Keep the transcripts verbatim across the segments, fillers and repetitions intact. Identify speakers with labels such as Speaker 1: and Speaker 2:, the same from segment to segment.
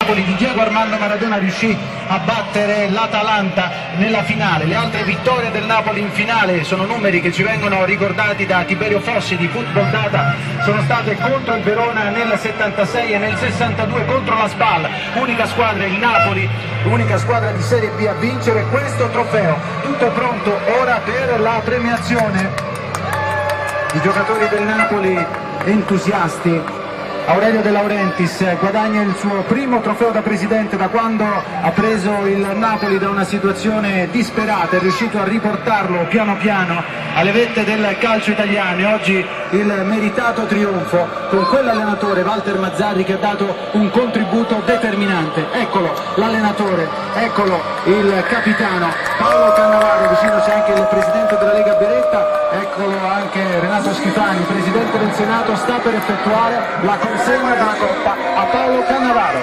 Speaker 1: di Diego Armando Maradona riuscì a battere l'Atalanta nella finale. Le altre vittorie del Napoli in finale sono numeri che ci vengono ricordati da Tiberio Fossi di Football Data, sono state contro il Verona nel settantasei e nel sessantadue contro la Spal, unica squadra, il Napoli, unica squadra di Serie B a vincere questo trofeo. Tutto è pronto ora per la premiazione. I giocatori del Napoli entusiasti. Aurelio De Laurentiis guadagna il suo primo trofeo da presidente da quando ha preso il Napoli da una situazione disperata, è riuscito a riportarlo piano piano alle vette del calcio italiano e oggi il meritato trionfo con quell'allenatore Walter Mazzarri che ha dato un contributo determinante. Eccolo l'allenatore, eccolo il capitano Paolo Cannavaro, vicino c'è anche il presidente della Lega Beretta, eccolo anche Renato Schifani, presidente del Senato, sta per effettuare la consegna della Coppa a Paolo Cannavaro.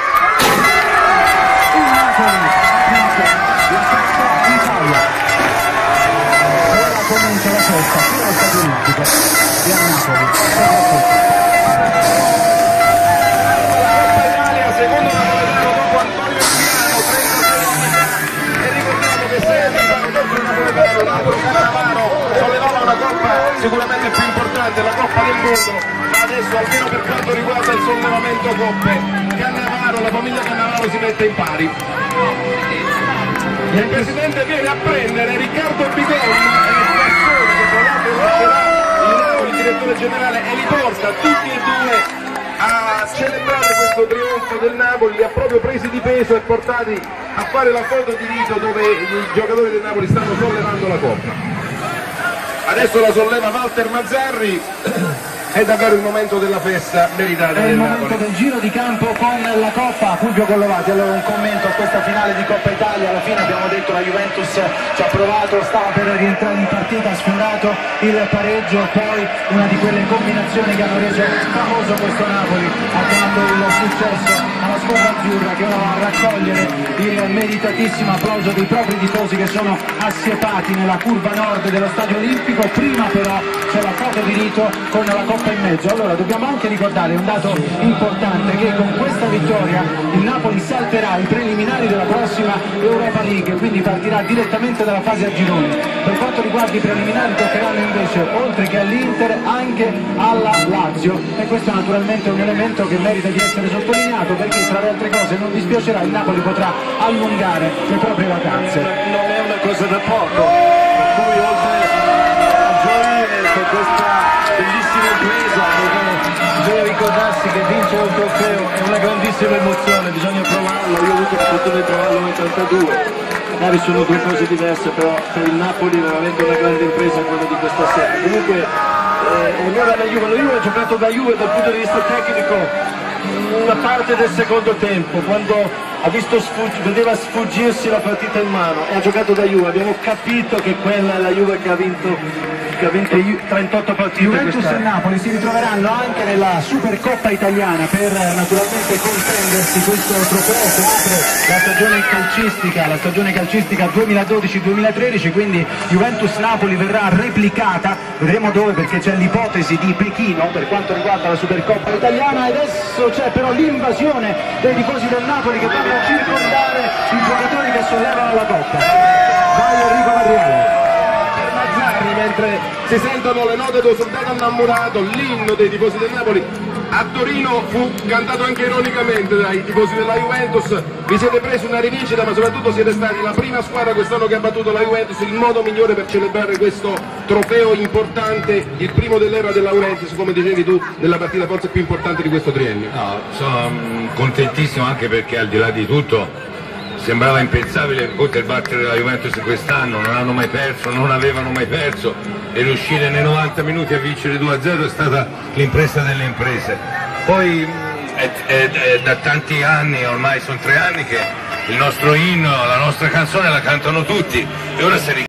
Speaker 1: Il Napoli vince la Coppa d'Italia. Ora comincia la festa qui allo Stadio Olimpico di Napoli. La Coppa Italia, secondo napoletano dopo Antonio Emiliano, trentasei anni fa, e ricordiamo che sei anni fa dopo il napoletano Paolo Cannavaro sollevava una Coppa sicuramente più importante, la Coppa del Mondo. Adesso, almeno per quanto riguarda il sollevamento coppe, Cannavaro, la famiglia Cannavaro si mette in pari. Il presidente viene a prendere Riccardo Bigoni e le persone che tra l'altro lascerà il Napoli, il direttore generale, e li porta tutti e due a celebrare questo trionfo del Napoli. Li ha proprio presi di peso e portati a fare la foto di rito dove i giocatori del Napoli stanno sollevando la coppa. Adesso la solleva Walter Mazzarri. È davvero il momento della festa meritata del Napoli. È il momento del giro di campo con la Coppa. Fulvio Collovati, allora un commento a questa finale di Coppa Italia. Alla fine abbiamo detto la Juventus ci ha provato, stava per rientrare in partita, ha sforato il pareggio, poi una di quelle combinazioni che hanno reso famoso questo Napoli, ha dato il successo alla squadra azzurra che ora va a raccogliere il meritatissimo applauso dei propri tifosi che sono assiepati nella curva nord dello Stadio Olimpico. Prima però c'è la foto di rito con la Coppa in mezzo. Allora dobbiamo anche ricordare un dato importante, che con questa vittoria il Napoli salterà i preliminari della prossima Europa League, quindi partirà direttamente dalla fase a gironi. Per quanto riguarda i preliminari toccheranno invece, oltre che all'Inter, anche alla Lazio, e questo naturalmente è un elemento che merita di essere sottolineato, perché tra le altre cose non dispiacerà, il Napoli potrà allungare le proprie vacanze.
Speaker 2: Non è una cosa da poco, per cui oltre a gioire per questa bellissima impresa, bisogna ricordarsi che vincere un trofeo è una grandissima emozione, bisogna provarlo. Io ho avuto la fortuna di provarlo nel trentadue, magari sono due cose diverse, però per il Napoli è veramente una grande impresa quella di questa sera. Comunque eh, allora la Juve, la Juve ha giocato da Juve dal punto di vista tecnico una parte del secondo tempo, quando ha visto sfugg- vedeva sfuggirsi la partita in mano, e ha giocato da Juve. Abbiamo capito che quella è la Juve che ha vinto, che ha vinto trentotto partite.
Speaker 1: Juventus e Napoli si ritroveranno anche nella Supercoppa italiana per naturalmente contendersi questo trofeo che apre la stagione calcistica, la stagione calcistica duemiladodici duemilatredici, quindi Juventus-Napoli verrà replicata, vedremo dove, perché c'è l'ipotesi di Pechino per quanto riguarda la Supercoppa italiana. E adesso c'è però l'invasione dei tifosi del Napoli che vanno a circondare i giocatori che sollevano la Coppa. Vai Enrico Varriale.
Speaker 3: Mentre si sentono le note del soldato innamorato, l'inno dei tifosi del Napoli, a Torino fu cantato anche ironicamente dai tifosi della Juventus. Vi siete presi una rivincita, ma soprattutto siete stati la prima squadra quest'anno che ha battuto la Juventus, il modo migliore per celebrare questo trofeo importante, il primo dell'era della Laurentiis, come dicevi tu, nella partita forse più importante di questo triennio.
Speaker 4: No, sono um, contentissimo, anche perché al di là di tutto sembrava impensabile poter battere la Juventus quest'anno, non hanno mai perso, non avevano mai perso, e riuscire nei novanta minuti a vincere due a zero è stata l'impresa delle imprese. Poi è, è, è da tanti anni, ormai sono tre anni, che il nostro inno, la nostra canzone la cantano tutti, e ora si